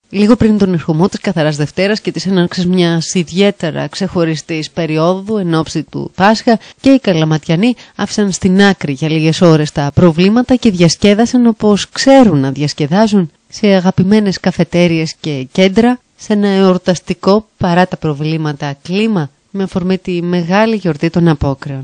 Λίγο πριν τον ερχομό της Καθαράς Δευτέρας και της έναρξης μιας ιδιαίτερα ξεχωριστής περίοδου εν ώψη του Πάσχα, και οι Καλαματιανοί άφησαν στην άκρη για λίγες ώρες τα προβλήματα και διασκέδασαν όπως ξέρουν να διασκεδάζουν, σε αγαπημένες καφετέριες και κέντρα, σε ένα εορταστικό παρά τα προβλήματα κλίμα, με αφορμή τη μεγάλη γιορτή των Απόκρεων.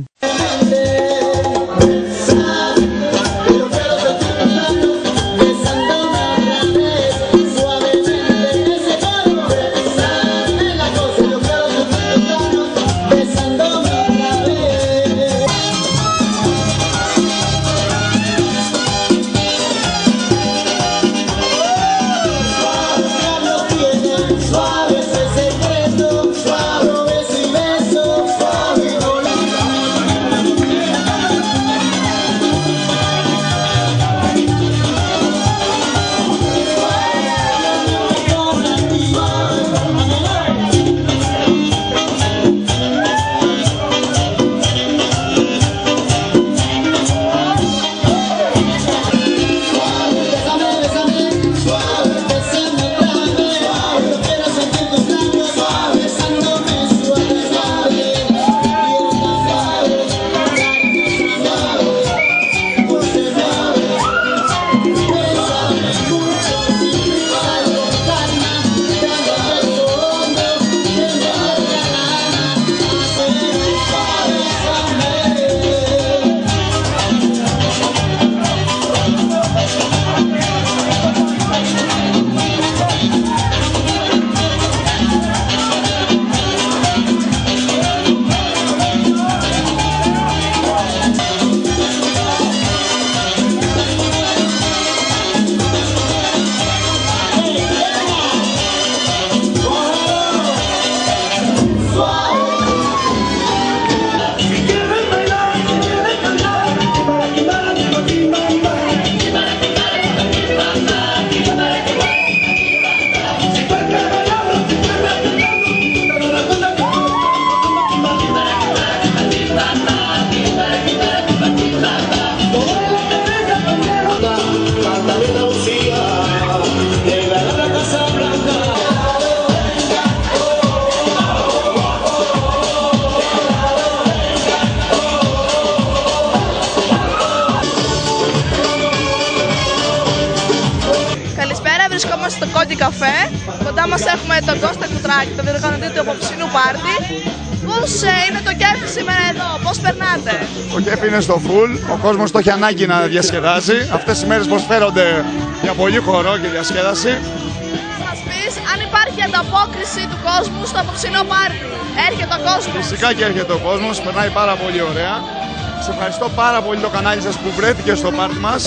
Βρισκόμαστε στο Κόντι Καφέ. Κοντά μας έχουμε τον Κώστα Κουτράκη, τον διοργανωτή του απόψινου πάρτι. Πώς είναι το κέφι σήμερα εδώ, πώς περνάτε? Το κέφι είναι στο full, ο κόσμος το έχει ανάγκη να διασκεδάζει. Αυτές τις μέρες προσφέρονται για πολύ χορό και διασκέδαση. Θα μας πεις αν υπάρχει ανταπόκριση του κόσμου στο απόψινο πάρτι? Έρχεται ο κόσμος? Φυσικά και έρχεται ο κόσμος, περνάει πάρα πολύ ωραία. Σε ευχαριστώ πάρα πολύ το κανάλι σας που βρέθηκε στο πάρτι μας.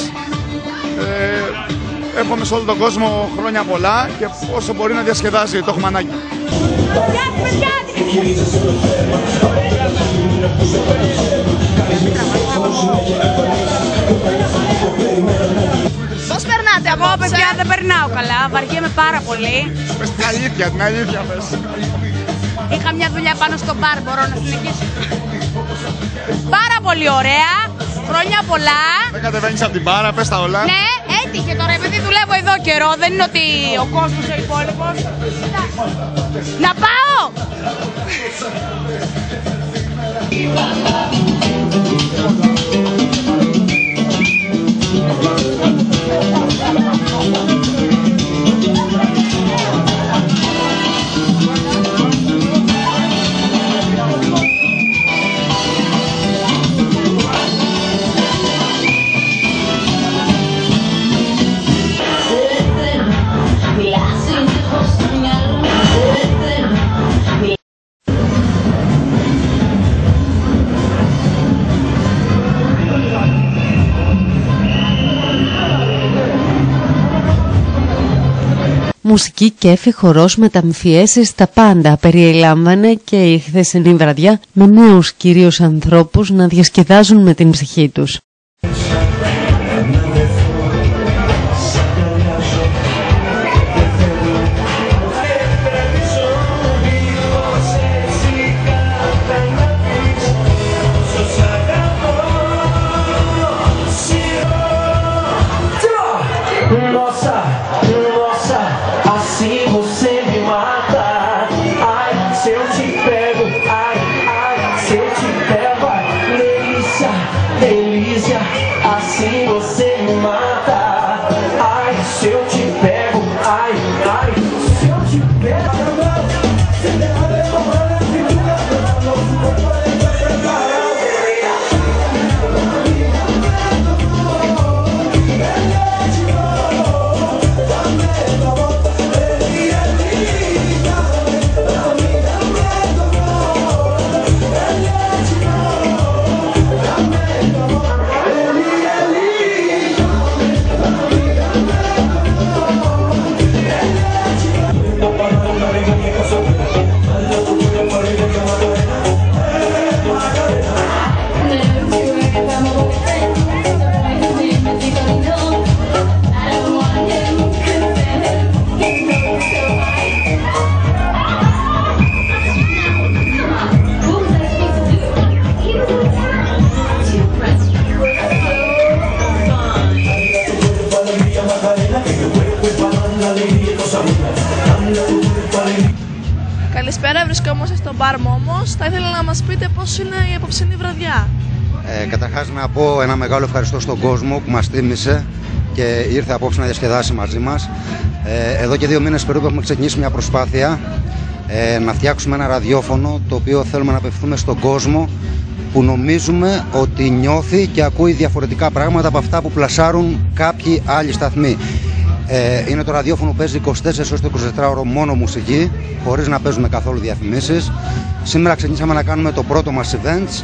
Εύχομαι σε όλο τον κόσμο χρόνια πολλά και όσο μπορεί να διασκεδάζει, το έχουμε ανάγκη. Πώς περνάτε από παιδιά? Δεν περνάω καλά, βαριέμαι πάρα πολύ. Πες την αλήθεια, την αλήθεια πες. Είχα μια δουλειά πάνω στο μπαρ, μπορώ να συνεχίσω? Πάρα πολύ ωραία, χρόνια πολλά. Δεν κατεβαίνεις από την μπάρα, πες τα όλα. Ναι, έτυχε τώρα, επειδή δουλεύω εδώ καιρό, δεν είναι ότι ο κόσμος ο υπόλοιπος. Να πάω! Μουσική, κέφι, χορός, μεταμφιέσεις, τα πάντα περιελάμβανε και η χθεσινή βραδιά, με νέους κυρίως ανθρώπους να διασκεδάζουν με την ψυχή τους. Nossa, assim você me mata. Ai, se eu te pego, ai, ai, se eu te pego, ai, delícia, delícia, assim você me mata. Ai, se eu te pego, ai, ai, se eu te pego. Καλησπέρα, βρισκόμαστε στο μπαρ Μόμος. Θα ήθελα να μας πείτε πώς είναι η απόψινή βραδιά. Καταρχάς να πω ένα μεγάλο ευχαριστώ στον κόσμο που μας τίμησε και ήρθε απόψε να διασκεδάσει μαζί μας. Εδώ και 2 μήνες περίπου έχουμε ξεκινήσει μια προσπάθεια να φτιάξουμε ένα ραδιόφωνο το οποίο θέλουμε να απευθυνθούμε στον κόσμο που νομίζουμε ότι νιώθει και ακούει διαφορετικά πράγματα από αυτά που πλασάρουν κάποιοι άλλοι σταθμοί. Είναι το ραδιόφωνο που παίζει 24 ώρες το 24ωρο μόνο μουσική, χωρίς να παίζουμε καθόλου διαφημίσεις. Σήμερα ξεκινήσαμε να κάνουμε το πρώτο μας events.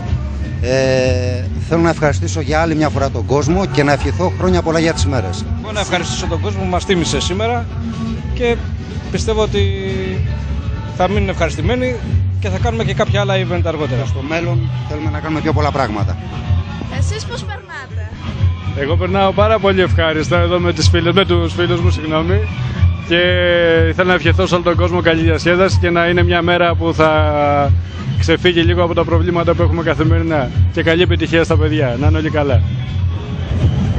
Θέλω να ευχαριστήσω για άλλη μια φορά τον κόσμο και να ευχηθώ χρόνια πολλά για τις ημέρες. Εγώ να ευχαριστήσω τον κόσμο που μας τίμησε σήμερα και πιστεύω ότι θα μείνουν ευχαριστημένοι και θα κάνουμε και κάποια άλλα event αργότερα. Στο μέλλον θέλουμε να κάνουμε πιο πολλά πράγματα. Εσείς πώς περνάτε? Εγώ περνάω πάρα πολύ ευχάριστα εδώ με τους φίλους μου, συγγνώμη, και θέλω να ευχηθώ σε όλο τον κόσμο καλή διασκέδαση και να είναι μια μέρα που θα ξεφύγει λίγο από τα προβλήματα που έχουμε καθημερινά. Και καλή επιτυχία στα παιδιά, να είναι όλοι καλά.